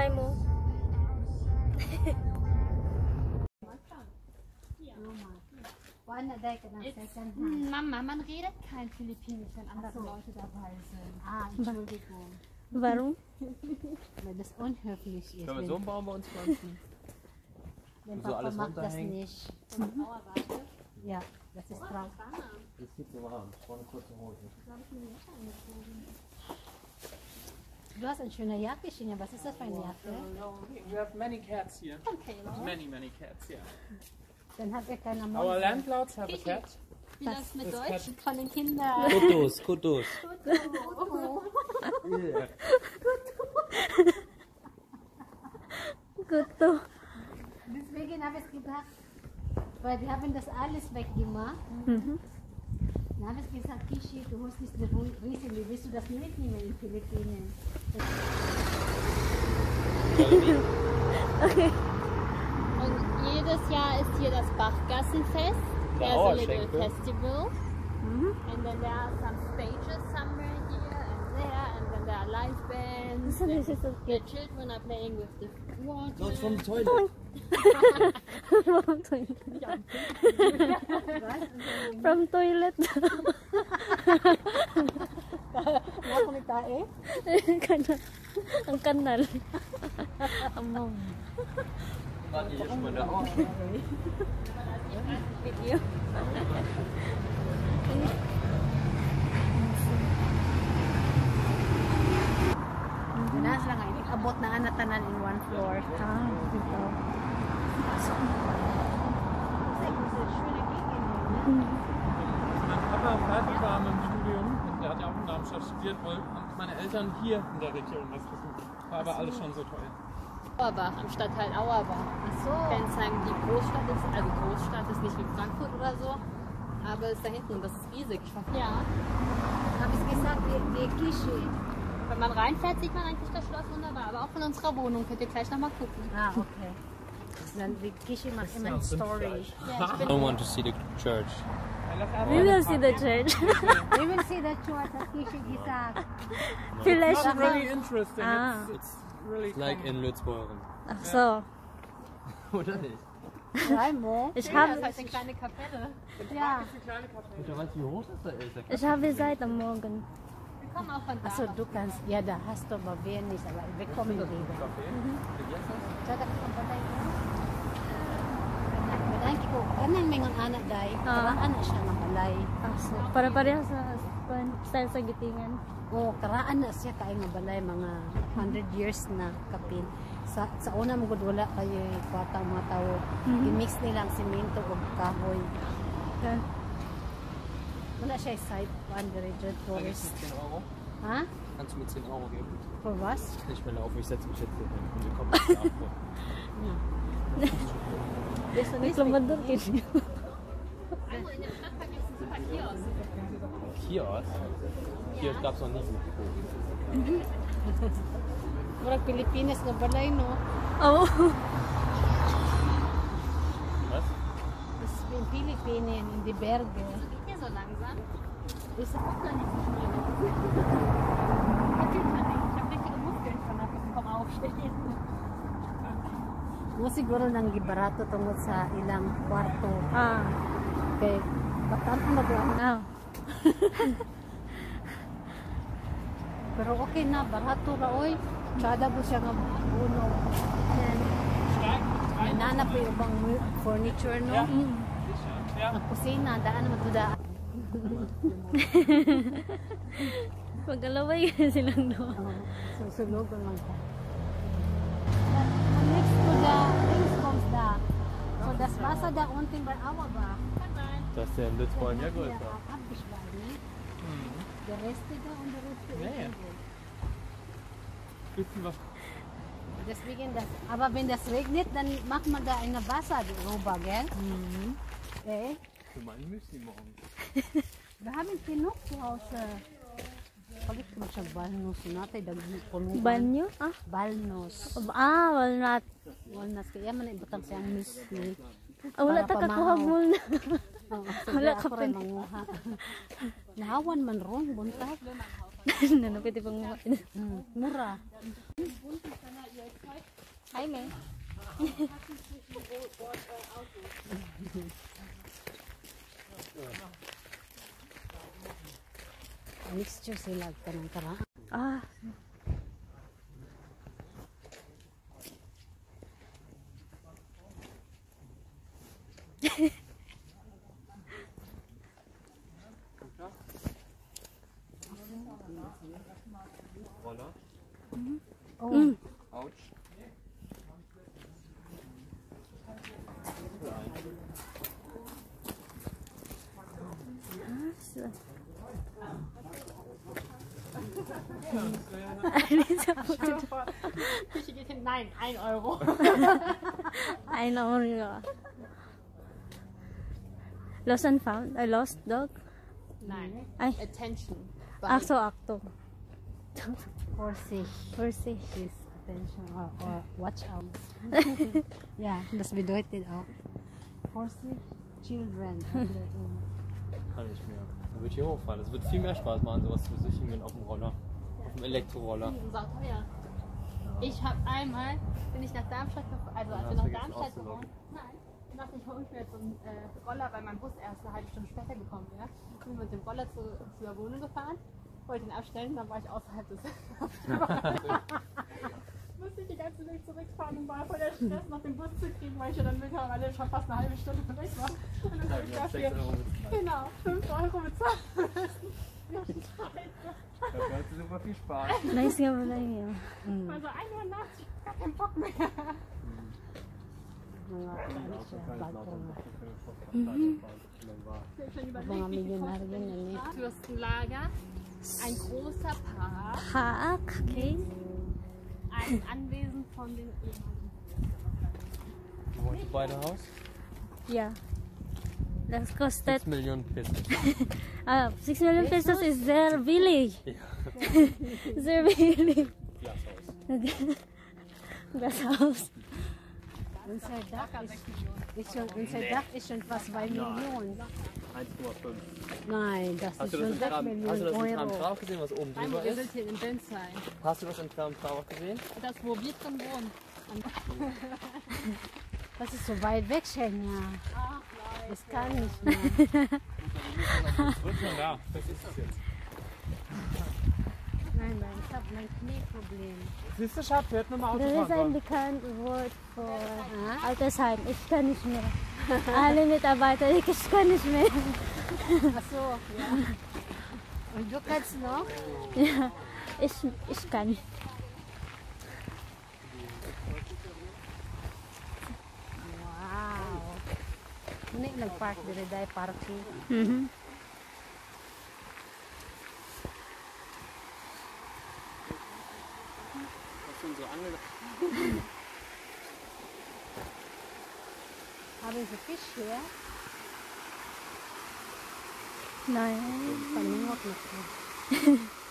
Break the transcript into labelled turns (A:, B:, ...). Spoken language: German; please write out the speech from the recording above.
A: Hi mo.
B: Mama, man redet kein Philippinisch, wenn andere Leute dabei sind.
C: Ah, Entschuldigung.
A: Warum?
C: Weil das unhöflich ist.
D: Können wir so einen Baum bei uns pflanzen?
C: Wenn
D: so
C: Papa
D: alles
C: macht das
D: runterhängen?
C: nicht. Ja, das ist brav.
D: Das ist viel zu warm. Ich brauche eine kurze Hose.
C: Du hast eine schöne Jacke, Shinja. Was ist das für eine Jacke?
E: We have many cats here.
B: Okay,
E: Many cats, yeah.
C: Dann hat er keine
E: Our
C: Mäuse.
E: landlords have a cat.
B: wie das mit Deutsch von den Kindern?
D: Kutus, Kutus.
A: Guto.
C: Deswegen habe ich gedacht, weil wir haben das alles weggemacht. Dann habe ich gesagt, Kishi, du hast nicht Riesen, wie willst du das mitnehmen in Philippinen?
A: Okay.
B: Und jedes Jahr ist hier das Bachgassenfest. There's a little festival. And then there are some stages somewhere here and there. And then there are live bands.
A: So this is so
B: The children are playing with the water.
D: No, it's from the toilet.
A: From toilet.
C: Ako ni tae?
A: Kanal. Ang kanal. Among.
D: Warte, hier schon mal da.
A: Video.
C: Dinas lang ay abot na anatanan in one floor.
A: Ah, dito.
E: Mein Papa fertig war mit dem Studium, und der hat ja auch in Darmstadt studiert, wollten meine Eltern hier in der Region was versuchen. War aber alles schon so toll.
B: Auerbach, am Stadtteil Auerbach. Bensheim, die Großstadt ist, also Großstadt ist nicht wie Frankfurt oder so, aber ist da hinten und das ist riesig. Ja.
C: Habe ich gesagt, die Kishi.
B: Wenn man reinfährt, sieht man eigentlich das Schloss wunderbar, aber auch von unserer Wohnung könnt ihr gleich nochmal gucken.
C: Ah, okay. Dann die Kishi macht immer eine Story.
D: I don't want to see the church.
A: We will see the church.
C: We will see the church, hat Kishi gesagt.
A: Vielleicht.
E: It's really interesting.
A: Ah.
E: It's really
D: Like
E: cool.
D: in Lützbeuren.
A: Ach so.
D: Oder nicht?
C: Raimo.
A: Ich
B: Das
A: habe
B: ist halt eine kleine Kapelle.
C: Ja.
D: Du weißt, wie hoch das da ist?
A: ich habe seit am Morgen.
B: Wir kommen auch von da.
C: Also du kannst, ja, da hast du aber wenig, aber wir kommen wieder. Sada ka pa tayo. Madangki ko, kanang mga anak day, karaan na siya ng balay.
A: Ah, so, para pareho sa style sa gitingan.
C: O, karaan na siya kay nga balay, mga 100 years na kapin. Sa una mo gud wala kayo kwarta mga tao. I-mix nila ang simento o kahoy.
A: Okay.
C: Wala siya site on the region tourist.
D: 10 Euro?
C: Ha?
D: Kannst du mir 10 Euro geben?
C: For was?
D: Ich will laufen, ich setze mich jetzt hier hin und wir kommen jetzt ab.
A: Reklamador kayo.
B: Also in dem Stadtpark gibt es einen super Kiosk.
D: Kiosk? Kiosk gab es noch nie.
C: Murag Pilipinas na balay, no?
A: Oh.
D: Was?
C: Das ist in Philippinen, in die Berge.
B: Wieso geht ihr so langsam?
C: Ist auch gar nicht so schnell.
B: Ich habe richtige Muskeln vom Aufstehen.
C: Mo siguro nang gibarato tungod sa ilang kwarto.
A: Ah.
C: Kay batan na doon.
A: Ah.
C: Pero okay na, barato ra oy. Kada po siya nga uno. Nananap yung ibang furniture, no? Ang kusina, daan naman to daan.
A: Pagkalaway silang doon.
C: Susulog lang ta. Next to the things comes the so das Wasser da unten bei Auerbach.
D: Das ist ja in Lützbeuren ja
C: Ja,
D: größer.
C: abgeschlagen. Der Rest da und der Rest
E: Ja, ja. Bisschen was.
C: Deswegen das, aber wenn das regnet, dann macht man da eine Wasser drüber, gell? Okay.
E: Für mein Müsli morgen.
C: Wir haben genug zu Hause. Palit ko siya balnos natay daghan punuan.
A: Banyo? Ah.
C: Balnos.
A: Ah, walnut.
C: Walnuts kaya man ibutang siyang misli.
A: Ah, wala ta
C: Para
A: kakuha
C: pamahaw.
A: mo na.
C: Wala
A: ka
C: ka
A: pa.
C: manguha. Nahawan man ron buntag.
A: Nanapit pang
C: Mura.
A: Hi, May.
C: Mixture sila ka ng karaan.
A: Ah,
D: Roller.
C: Oh,
D: Autsch.
A: so.
B: Nein, 1 Euro.
A: 1 Euro. Lost and found? A lost dog?
B: Nein.
A: Ay,
B: Attention.
A: akto, akto.
C: Vorsicht.
A: Vorsicht.
C: Please attention or watch out. Ja, das bedeutet auch Vorsicht, Children.
D: Kann ich mehr. Dann würde ich hier hochfahren. Das wird viel mehr Spaß machen, sowas zu besichtigen auf dem Roller. Auf dem Elektroroller.
B: Sauteuer. Ich habe einmal, bin ich nach Darmstadt gefahren, also als wir
D: hast
B: nach
D: vergessen
B: Darmstadt
D: auszuloggen.
B: gefahren, nein, ich dachte, ich hole mir jetzt so einen Roller, weil mein Bus erst eine halbe Stunde später gekommen wäre. Ich bin mit dem Roller zur Wohnung gefahren, wollte ihn abstellen, dann war ich außerhalb des musste ich die ganze Weg zurückfahren und war voll der Stress, noch den Bus zu kriegen, weil ich ja dann mittlerweile schon fast eine halbe Stunde weg war. Und dann habe ich dafür, genau, 5 Euro bezahlt.
D: Das hat super viel Spaß.
A: Nice nga pala yun.
B: Also 1 Uhr nachts, ich hab keinen Bock mehr.
C: Mga ano siya, bagong
B: Ich hab schon
C: mga
B: überlegt, wie viel
C: milyonaryo na ni.
B: Fürstenlager, ein großer Park,
A: Haak, okay.
B: ein Anwesen von den ehemaligen.
D: Wollt ihr beide Haus?
A: Yeah. Das kostet
D: 6 Millionen Pesos.
A: 6 million pesos is their village.
D: Ja.
A: Their village.
D: Glashaus.
A: Das Haus.
C: Unser Dach ist schon fast 2 Millionen.
D: 1,5.
C: Nein, das
D: Hast
C: ist
D: du das
C: schon
D: im
C: 6
D: Tram, hast du
C: Millionen
D: das im Tram
C: Euro.
D: drauf gesehen, was oben drüber
B: Wir sind
D: ist?
B: hier in Bensheim.
D: Hast du das im Tram auch gesehen?
B: Das, wo wir drin wohnen.
C: Das ist so weit weg, Schenja.
B: Ach,
C: Das kann nicht mehr.
E: Ja, das ist es jetzt.
C: Nein, ich habe mein Knieproblem.
E: Siehst du, Schatz, wir hätten nochmal
A: There is
E: Autofahren
A: ein
E: sollen.
A: bekanntes Wort for Altersheim. Ich kann nicht mehr. Alle Mitarbeiter, ich kann nicht mehr.
C: Ach so, ja. Und du kannst noch?
A: Ja, ich kann.
C: Wow. Hindi nag-park dire dahil parking.
A: Mhm.
D: Das sind so Angel.
C: Having the fish here,
A: Nein.
C: paningok na food.